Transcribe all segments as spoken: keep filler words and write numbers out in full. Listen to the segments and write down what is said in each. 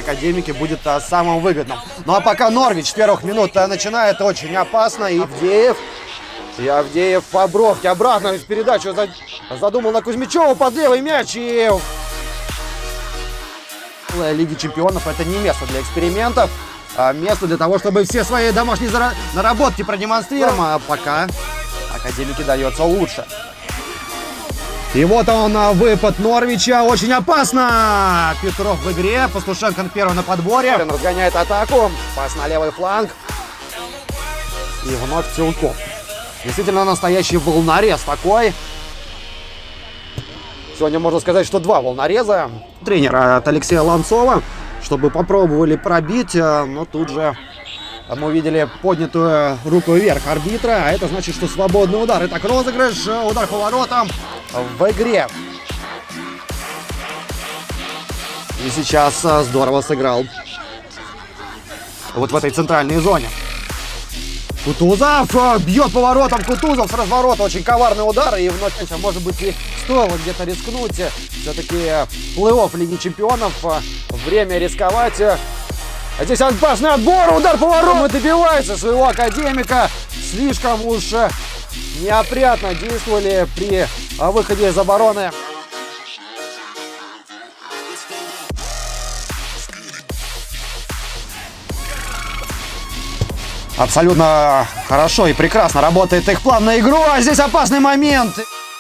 Академики будет а, самым выгодным. Ну а пока Норвич с первых минут а, начинает очень опасно. И Авдеев, и Авдеев по бровке обратно передачу задумал на Кузьмичева под левый мяч. И Лиги чемпионов это не место для экспериментов, а место для того, чтобы все свои домашние наработки продемонстрировать. А пока Академики дается лучше. И вот он, выпад Норвича, очень опасно. Петров в игре, Пастушенко первый на подборе. Он разгоняет атаку, пас на левый фланг. И вновь Целков. Действительно настоящий волнорез такой. Сегодня можно сказать, что два волнореза. Тренера от Алексея Ланцова, чтобы попробовали пробить, но тут же мы увидели поднятую руку вверх арбитра, а это значит, что свободный удар. Итак, розыгрыш, удар по воротам в игре. И сейчас здорово сыграл вот в этой центральной зоне. Кутузов бьет по воротам, Кутузов с разворота, очень коварный удар, и вновь, может быть, и стоило где-то рискнуть. Все-таки плей-офф Лиги чемпионов, время рисковать. А здесь опасный отбор, удар по воротам, и добивается своего Академика. Слишком уж неопрятно действовали при выходе из обороны. Абсолютно хорошо и прекрасно работает их план на игру, а здесь опасный момент.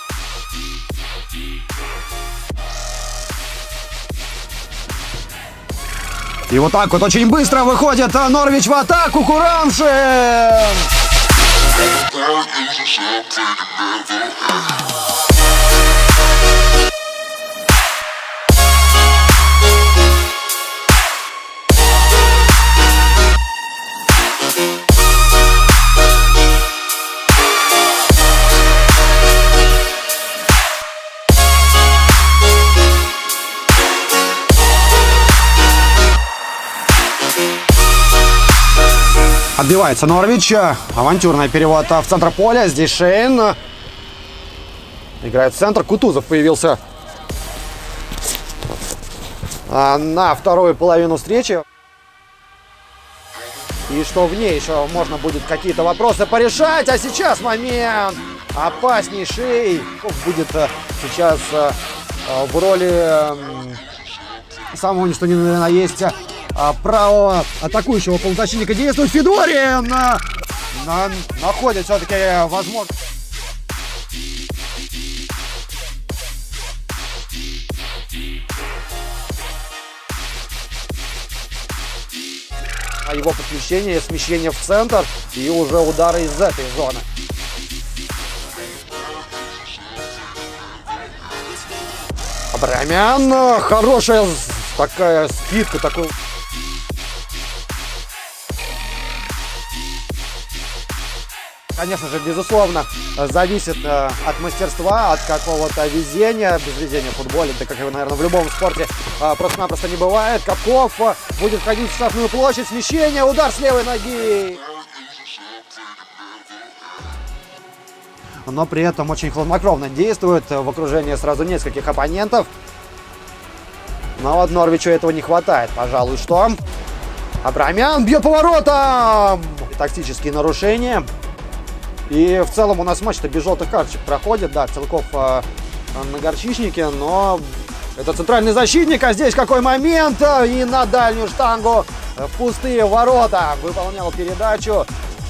И вот так вот очень быстро выходит Норвич в атаку. Курамшин! Отбивается Норвич. Авантюрный перевод в центр поля. Здесь Шейн. Играет в центр. Кутузов появился на вторую половину встречи. И что в ней еще можно будет какие-то вопросы порешать. А сейчас момент опаснейший. Будет сейчас в роли самого, что ни на есть, правого атакующего полузащитника действует Федорин. На, на, находит все-таки возможность. А его подключение, смещение в центр и уже удары из этой зоны. Абрамян. Хорошая такая скидка, такой. Конечно же, безусловно, зависит э, от мастерства, от какого-то везения. Без везения в футболе, да как, наверное, в любом спорте э, просто-напросто не бывает. Капков э, будет входить в штрафную площадь, смещение, удар с левой ноги. Но при этом очень хладнокровно действует в окружении сразу нескольких оппонентов. Но вот Норвичу этого не хватает, пожалуй, что. Абрамян бьет по воротам! Тактические нарушения. И в целом у нас матч-то без желтых карточек проходит. Да, Целков э, на горчичнике, но это центральный защитник. А здесь какой момент! И на дальнюю штангу в пустые ворота выполнял передачу.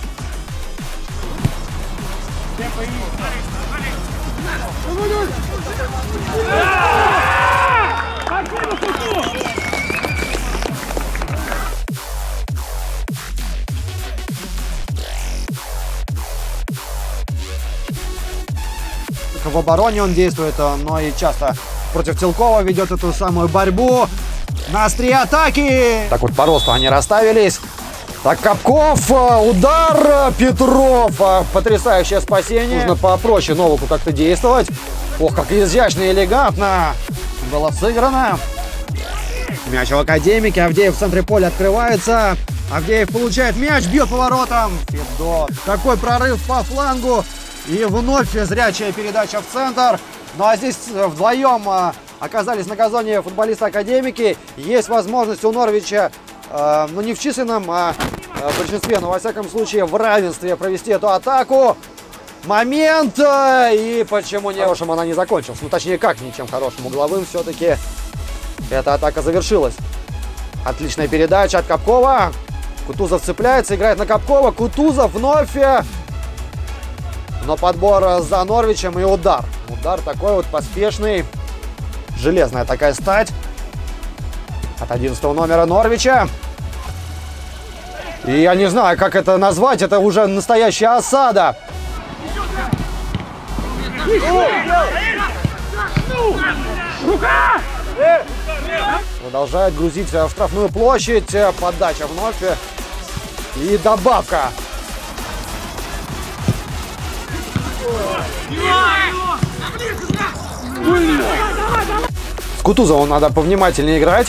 В обороне он действует, но и часто против Целкова ведет эту самую борьбу. На острие атаки. Так вот по росту они расставились. Так, Капков, удар, Петров. Потрясающее спасение. Нужно попроще Новаку как-то действовать. Ох, как изящно и элегантно было сыграно. Мяч в Академике. Авдеев в центре поля открывается. Авдеев получает мяч, бьет по воротам. Федо. Такой прорыв по флангу. И вновь зрячая передача в центр. Ну а здесь вдвоем оказались на газоне футболисты Академики. Есть возможность у Норвича, э, ну не в численном а, э, большинстве, но во всяком случае в равенстве провести эту атаку. Момент! И почему не хорошим она не закончилась? Ну точнее как ничем хорошим. Угловым все-таки эта атака завершилась. Отличная передача от Капкова. Кутузов цепляется, играет на Капкова. Кутузов вновь. Но подбор за Норвичем и удар. Удар такой вот поспешный. Железная такая стать. От одиннадцатого номера Норвича. И я не знаю, как это назвать. Это уже настоящая осада. Продолжает грузить в штрафную площадь. Подача вновь. И добавка. С Кутузовым надо повнимательнее играть.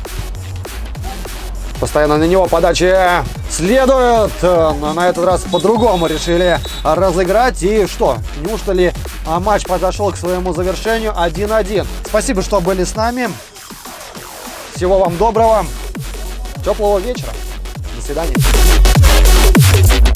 Постоянно на него подачи следует. Но на этот раз по-другому решили разыграть. И что? Неужто ли матч подошел к своему завершению один-один? Спасибо, что были с нами. Всего вам доброго. Теплого вечера. До свидания.